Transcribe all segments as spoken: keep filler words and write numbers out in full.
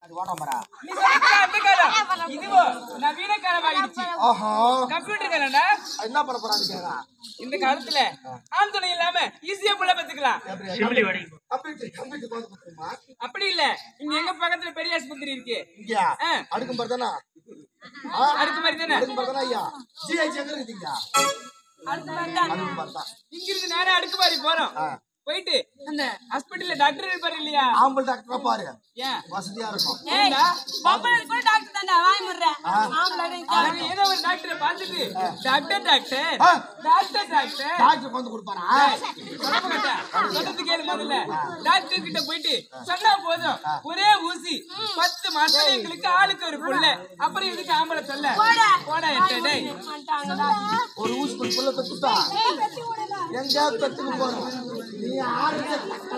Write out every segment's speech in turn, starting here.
அது வாடாமரா நீ சொல்ற அந்த காலம் இதுவோ நவீன காலம் ஆயிடுச்சு. ஆஹா கம்ப்யூட்டர் காலம்டா. என்ன பண்ண போறாங்க கேக்குறா இந்த காலத்துல ஆண் துணை இல்லாம ஈஸியா புள்ள பெத்துக்கலாம். சிமிலி வடி கம்ப்யூட்டர் கம்ப்யூட்டர் கோது பத்துமா அப்படி இல்ல. இங்க எங்க பக்கத்துல பெரிய ஆஸ்பத்திரி இருக்கு. இங்க அடுக்கும் பர்தானா அடுக்கு மாதிரி தானே அடுக்கும் பர்தானா ஐயா ஜிஐ எங்க இருக்கீங்க அடுக்கு பர்தா அடுக்கும் பர்தா இங்க இருந்து நேரா அடுக்கு மாதிரி போறோம். போயிட்டு அந்த ஹாஸ்பிடல்ல டாக்டர் இருப்பாரு இல்லையா ஆம்பல் டாக்டரா பாரு ஏன் வசதியா இருக்கும் ஏண்டா பொம்பளை கூட டாக்டர் தான்டா வாய் முறற ஆம்பளை அவன் ஏதோ ஒரு டாக்டரை பார்த்துட்டு doctor doctor doctor doctor doctor வந்து கொடுப்பாரா சொல்லப்பட்ட சொல்றது கேளு முதல்ல. டாக்டர் கிட்ட போயிட்டு சொன்னா போதும் ஒரே ஊசி பத்து மாசம் எங்களுக்கு ஆளுக்கு ஒரு புள்ள. அப்புறம் இதுக்கு ஆம்பளை சொல்ல போடா எட்டே ஒரு ஊசி போய் புள்ள பெத்துட்டா எங்க பெத்துக்கு போறோம் நீ ஆறு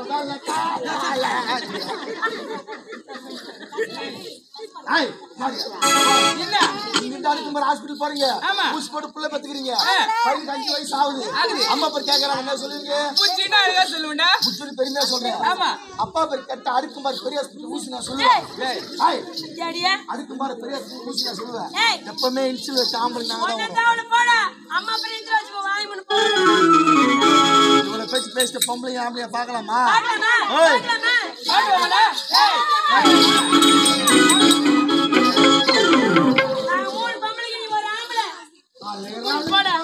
ஐய் என்ன நீங்க டாக்டர் மாதிரி ஹாஸ்பிடல் போறீங்க ஆமா. ஊசி போட்டு புள்ள பெத்துக்கிறீங்க பையன் அஞ்சு வயசு ஆகுது அம்மா பேர் கேக்குறாங்க என்ன சொல்லுவீங்க புச்சினா அழகா சொல்லுவேன்டா. புச்சுன்னு பெருமையா சொல்றேன் ஆமா அப்பா பேர் கட்ட அடுக்கு மாதிரி பெரிய ஹாஸ்பிடல் ஊசி நான் சொல்லுவேன் ஐய் ஜடியா அடுக்கு மாதிரி பெரிய ஹாஸ்பிடல் ஊசி நான் சொல்லுவேன் ஏய் எப்பவுமே இன்சுல் வச்சு ஆம்பளை நாங்க தான் வரும். டவுன் போடா அம்மா பிரிந்து வச்சுக்கோ வாய் முன்னு போ இவ்வளவு பேச்சு பேசிட்டு பொம்பளை ஆம்பளையா பாக்கலாமா பாக்கலாமா ஏய் பாக்கலாமா பாடுவாங்களா ஏய் நான் மூணு பொம்பளைக்கு நீ ஒரு ஆம்பளை போடா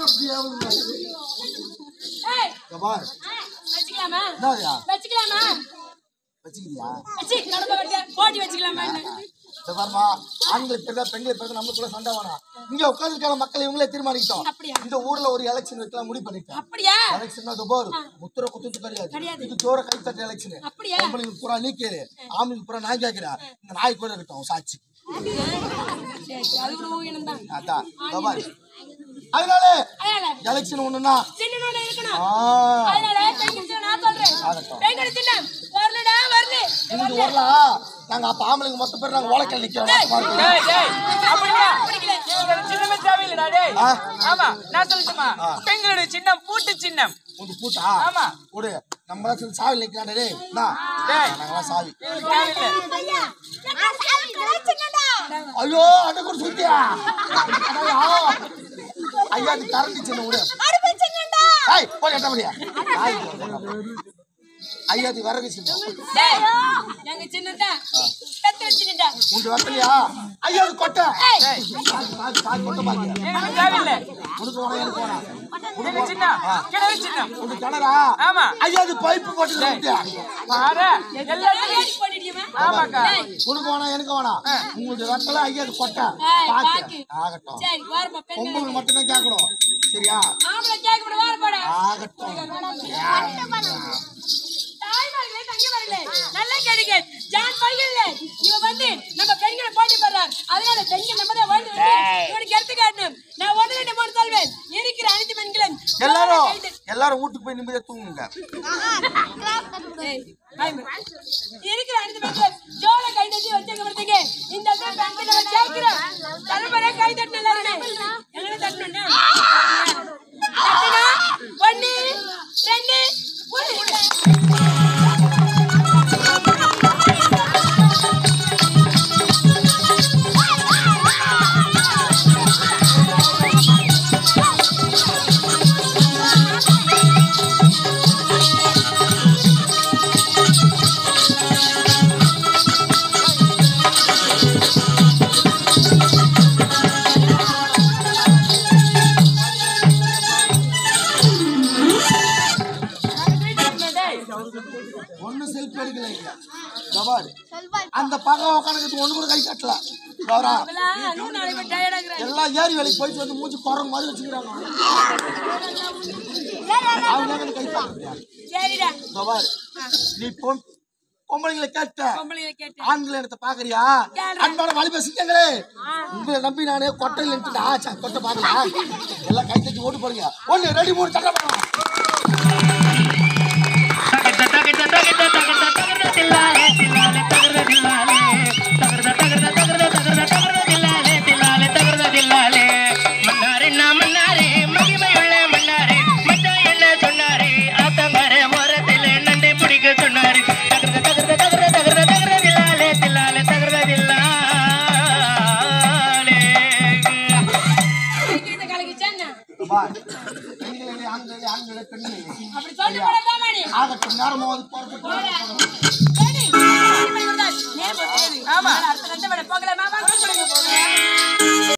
ஏய் பார் வெச்சுக்கலாமா என்னயா வெச்சுக்கலாமா வச்சுக்கிறியா வெச்சி நடந்து வரட்ட போடி வெச்சுக்கலாமா இந்த பாருமா ஆண்களுக்கு பிறந்தா பெண்களுக்கு பிறந்தா நமக்குள்ள சண்டை வேணாம் இங்க உட்கார்ந்துருக்கான மக்கள் இவங்களே தீர்மானிக்கிட்டோம் அப்படியா? இந்த ஊர்ல ஒரு எலெக்ஷன் வைக்கலாம் முடிவு பண்ணிட்டேன் அப்படியா எலெக்ஷன் அது போர் முத்திர குத்துட்டு கிடையாது இது ஜோர கைத்தட்ட எலெக்ஷன் அப்படியா? பொம்பளைங்களுக்கு பூரா நீ கேளு ஆம்பளைக்கு பூரா நான் கேட்கிறேன் இந்த நாய் கூட இருக்கட்டும் சாட்சி சரி அது கூட ஊகினம் தான் அதான் இதோ பாரு. அதனால அதனால எலெக்ஷன் ஒண்ணுன்னா சின்னனோட இருக்கணும் ஆ, அதனால பெண்கள் நான் சொல்றேன் ஆகட்டும். பெண்கள் சின்னம் வரலடா வரல இங்க வரலாம் நாங்க அப்ப ஆம்பளைங்க மொத்த பேர் நாங்க ஓலக்கல் நிக்கிறோம் டேய் டேய் அப்படினா சின்னமே தேவையில்லடா டேய். ஆ. ஆமா நான் சொல்லட்டுமா பெண்களுடைய சின்னம் பூட்டு சின்னம். உங்க பூட்டா ஆமா. குடு நம்ம சொல்லி சாவி நிக்கிறானே டேய் நான் டேய் நாங்களாம் சாவி தேவையில்லை. ஐயா நான் சாவி கிடைச்சுங்கடா ஐயோ அட கூட சுத்தியா ஐயோ ஐயா அது கரண்ட் சின்ன விடு அடிச்சுங்கடா ஏய் போய் கட்ட முடியா ஐயா அது விறகு சின்ன டேய் எங்க சின்னடா பெத்த சின்னடா உங்க வரலையா ஐயா அது கொட்டை ஏய் பாத்து பாத்து பாத்து கொட்டை பாத்து எனக்கு தேவையில்லை. உனக்கு வேணா எனக்கு வேணா எனக்கு சின்னம் கிணறு சின்னம். உங்க கிணறா ஆமா. ஐயா அது பைப்பு போட்டு விட்டியா பாரு எல்லாத்தையும் ஏய் போடிடியமா ஆமாக்கா. உனக்கு வேணா எனக்கு வேணா உங்களுக்கு வெட்டல ஐயா அது கொட்டை ஏய் பாத்து பாக்கு ஆகட்டும் சரி வரப்பா பெண்கள் உங்களுக்கு மட்டும் தான் கேட்கணும் சரியா ஆம்பளை கேக்க கூட வர போடா ஆகட்டும் தாய்மார்களே தங்கமார்களே நல்லா கேளுங்க ஜான் பையல்ல இவ வந்து நம்ம பெண்களை போட்டி போடுறார் அதனால பெண்கள் நம்ம தான் வாழ்ந்து இவனுக்கு எடுத்து காட்டணும் நான் ஒன்று ரெண்டு மூணு சொல்வேன் இருக்கிற அனைத்து பெண்களும் எல்லாரும் எல்லாரும் வீட்டுக்கு போய் நிம்மதியா தூங்குங்க ஏய், ஆய்மா. இருக்கிற அனைத்து பெண்களும் ஜோல கை தட்டி வச்சுக்க வரதுங்க இந்த இடத்துல பெண்கள் நம்ம ஜெயிக்கிறோம் தலைமுறை கை தட்டு எல்லாருமே எல்லாமே தட்டணும்னா தட்டுனா ஒன்று ரெண்டு மூணு ஒண்ணு செல்ஃபி எடுக்கல இங்க கபார் அந்த பக்கம் உட்காந்துட்டு ஒண்ணு கூட கை கட்டல கௌரா இன்னும் நாளைக்கு டயர்ட் ஆகுறேன் எல்லாம் ஏரி வேலைக்கு போயிட்டு வந்து மூஞ்சி குரங்கு மாதிரி வச்சுக்கிறாங்க அவங்க எங்க கை காட்டுறியா சரிடா கபார் நீ பொம் பொம்பளைங்களை கேட்ட பொம்பளைகளை கேட்டு ஆண்களை எடுத்து பாக்குறியா அன்பான வாலிப சிங்கங்களே உங்களை நம்பி நானே கொட்டையில் நின்றுட்டா ஆச்சா கொட்டை பாக்கலாம் எல்லாம் கை தட்டி ஓட்டு போடுங்க ஒண்ணு ரெடி மூணு தக்க பண்ணுவோம் சொன்னாரு பெண்களே ஆண்களே ஆண்களே பெண்களே அப்படி சொல்லிட்டு போறதா நீ ஆகட்டும் நேரமாவது போறது போடா.